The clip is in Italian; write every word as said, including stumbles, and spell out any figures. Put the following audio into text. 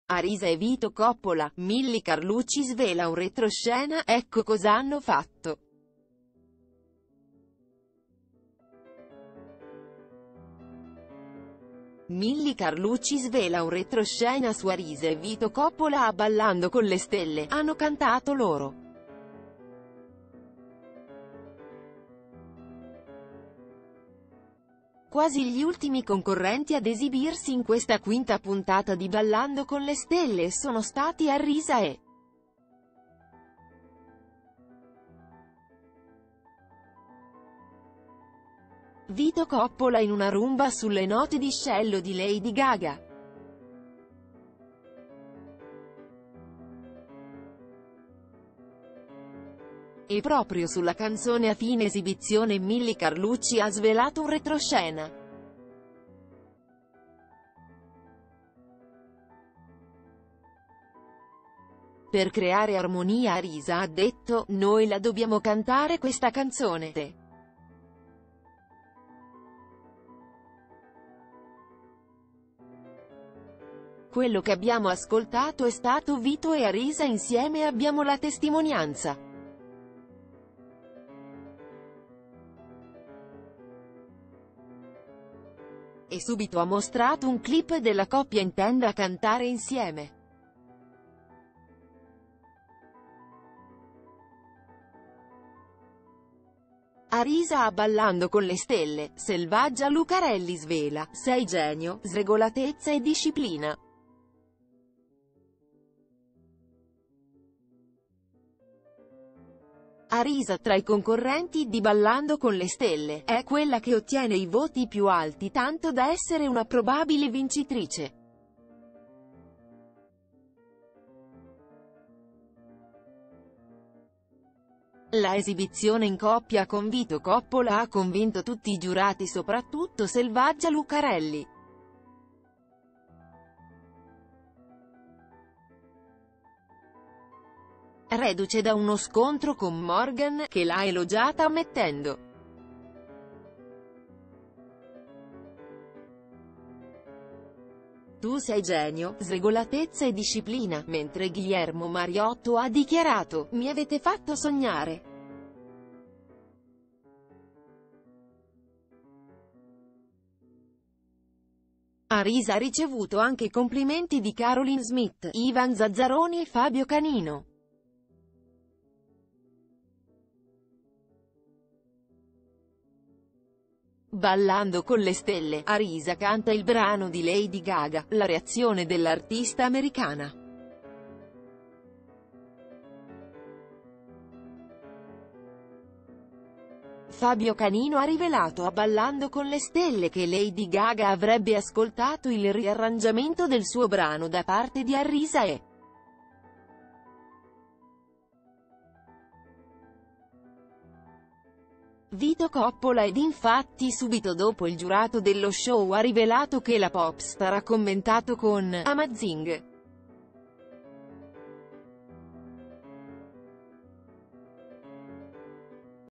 Arisa e Vito Coppola, Milly Carlucci svela un retroscena, ecco cosa hanno fatto. Milly Carlucci svela un retroscena su Arisa e Vito Coppola a Ballando con le stelle, hanno cantato loro. Quasi gli ultimi concorrenti ad esibirsi in questa quinta puntata di Ballando con le stelle sono stati Arisa e Vito Coppola in una rumba sulle note di Scello di Lady Gaga. E proprio sulla canzone a fine esibizione Milly Carlucci ha svelato un retroscena. Per creare armonia Arisa ha detto, noi la dobbiamo cantare questa canzone. Quello che abbiamo ascoltato è stato Vito e Arisa insieme e abbiamo la testimonianza. E subito ha mostrato un clip della coppia intenda a cantare insieme. Arisa a Ballando con le stelle, Selvaggia Lucarelli svela, sei genio, sregolatezza e disciplina. Arisa tra i concorrenti di Ballando con le stelle, è quella che ottiene i voti più alti tanto da essere una probabile vincitrice. La esibizione in coppia con Vito Coppola ha convinto tutti i giurati, soprattutto Selvaggia Lucarelli. Reduce da uno scontro con Morgan, che l'ha elogiata ammettendo: tu sei genio, sregolatezza e disciplina, mentre Guillermo Mariotto ha dichiarato, mi avete fatto sognare. Arisa ha ricevuto anche i complimenti di Caroline Smith, Ivan Zazzaroni e Fabio Canino. Ballando con le stelle, Arisa canta il brano di Lady Gaga, la reazione dell'artista americana. Fabio Canino ha rivelato a Ballando con le stelle che Lady Gaga avrebbe ascoltato il riarrangiamento del suo brano da parte di Arisa e Vito Coppola ed infatti subito dopo il giurato dello show ha rivelato che la popstar ha commentato con Amazing.